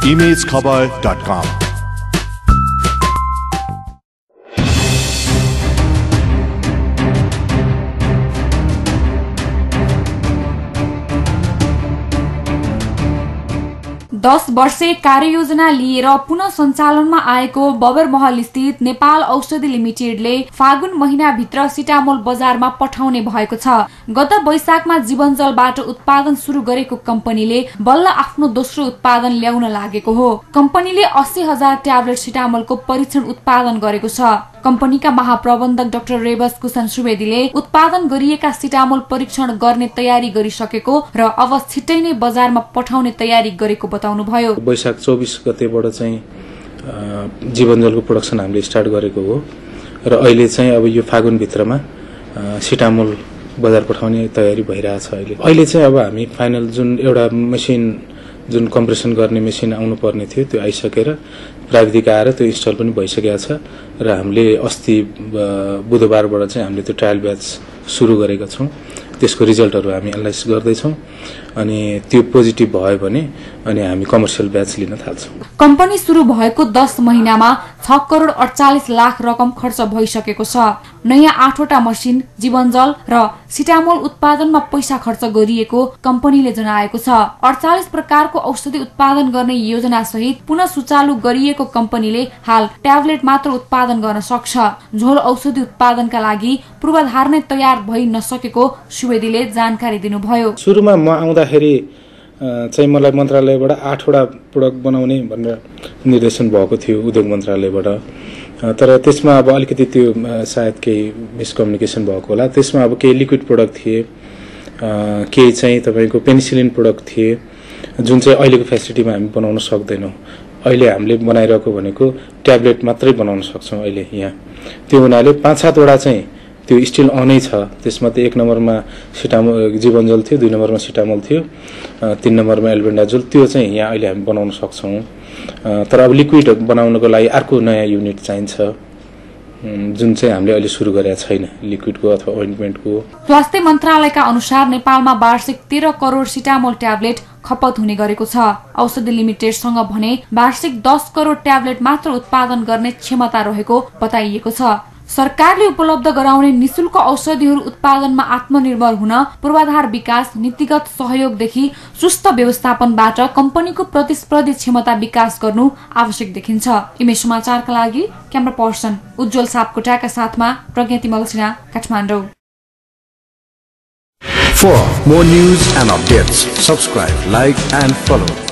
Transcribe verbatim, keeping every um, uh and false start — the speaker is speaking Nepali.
इमेज खबर डट कम। दस वर्षे कार्ययोजना लिएर पुनः सञ्चालनमा आएको बबरमहल स्थित नेपाल औषधि लिमिटेडले फागुन महिनाभित्र सिटामोल बजारमा पठाउने भएको छ। गत वैशाखमा जीवनजलबाट उत्पादन शुरू गरेको कम्पनीले बल्ल आफ्नो दोस्रो उत्पादन ल्याउन लागेको हो। कम्पनीले अस्सी हजार ट्याब्लेट सिटामोलको परीक्षण उत्पादन गरेको छ। कम्पनीका महाप्रबन्धक डाक्टर रेवस कुशन सुवेदीले उत्पादन गरिएका सिटामोल परीक्षण गर्ने तयारी गरिसकेको र अब छिट्टै नै बजारमा पठाउने तयारी गरेको बताउनुभयो। वैशाख चौबीस गतेबाट चाहिँ जीवनजलको प्रोडक्सन हामीले स्टार्ट गरेको हो र अहिले चाहिँ अब यो फागुन भित्रमा सिटामोल बजार पठाउने तयारी भइरहेछ। अहिले अहिले चाहिँ अब हामी फाइनल जुन एउटा मेसिन जुन कम्प्रेसन गर्ने मेसिन आउनु पर्ने थियो त्यो आइसकेर प्राविधिक आएर त्यो इन्स्टल पनि भइसकेको छ र हामीले अस्ति बुधबारबाट चाहिँ हामीले त्यो ट्रायल ब्याच सुरु गरेका छौं। त्यसको रिजल्टहरु हामी एनालाइसिस गर्दैछौं अनि त्यो पोजिटिभ भयो भने अनि हामी कमर्सियल ब्याच लिन थाल्छौं। कम्पनी सुरु भएको दस महिनामा छ करोड अडचालीस लाख रकम खर्च भइसकेको छ। नयाँ आठवटा मसिन, जीवनजल र सिटामोल उत्पादनमा पैसा खर्च गरिएको कम्पनीले जनाएको छ। अडचालीस प्रकारको औषधि उत्पादन गर्ने योजना सहित पुनः सुचालु गरिएको कम्पनीले हाल ट्याब्लेट मात्र उत्पादन गर्न सक्छ। झोल औषधि उत्पादनका लागि पूर्वाधार नै तयार भइ नसकेको सुवेदीले जानकारी दिनुभयो। सुरुमा म आउँदाखेरि चाहिँ मलाई मन्त्रालयबाट आठवटा प्रोडक्ट बनाउने भनेर निर्देशन भएको थियो उद्योग मन्त्रालयबाट। तर त्यसमा अब अलिकति त्यो सायद केही मिसकम्युनिकेसन भएको होला। त्यसमा अब केही लिक्विड प्रोडक्ट थिए, केही चाहिँ तपाईको पेनिसिलिन प्रोडक्ट थिए जुन चाहिँ अहिलेको फेसिलिटीमा हामी बनाउन सक्दैनौं। अहिले हामीले बनाइरहेको भनेको ट्याब्लेट मात्रै बनाउन सक्छौं अहिले यहाँ। त्यो हुनाले पाँच सातवटा चाहिँ त्यो स्टिल अनै छ। त्यसमा त एक नम्बरमा सिटामोल जीवनजल थियो, दुई नम्बरमा सिटामोल थियो, तीन नम्बरमा एल्बेन्डाजोल। त्यो चाहिँ यहाँ अहिले हामी बनाउन सक्छौं। तर अब लिक्विड बनाउनको लागि अर्को नयाँ युनिट चाहिन्छ जुन चाहिँ हामीले अहिले सुरु गरेका छैन, लिक्विडको अथवा ओइन्टमेन्टको। स्वास्थ्य मन्त्रालयका अनुसार नेपालमा वार्षिक तेह्र करोड सिटामोल ट्याब्लेट खपत हुने गरेको छ। औषधि लिमिटेडसँग भने वार्षिक दस करोड ट्याब्लेट मात्र उत्पादन गर्ने क्षमता रहेको बताइएको छ। सरकारले उपलब्ध गराउने निशुल्क औषधिहरू उत्पादनमा आत्मनिर्भर हुन पूर्वाधार विकास, नीतिगत सहयोगदेखि सुस्त व्यवस्थापनबाट कम्पनीको प्रतिस्पर्धी क्षमता विकास गर्नु आवश्यक देखिन्छ। इमेज समाचारका लागि क्यामेरा पर्सन उज्जवल सापकोटाका साथमा प्रज्ञा तिमल Sinha, Kathmandu. For more news and updates, subscribe, like and follow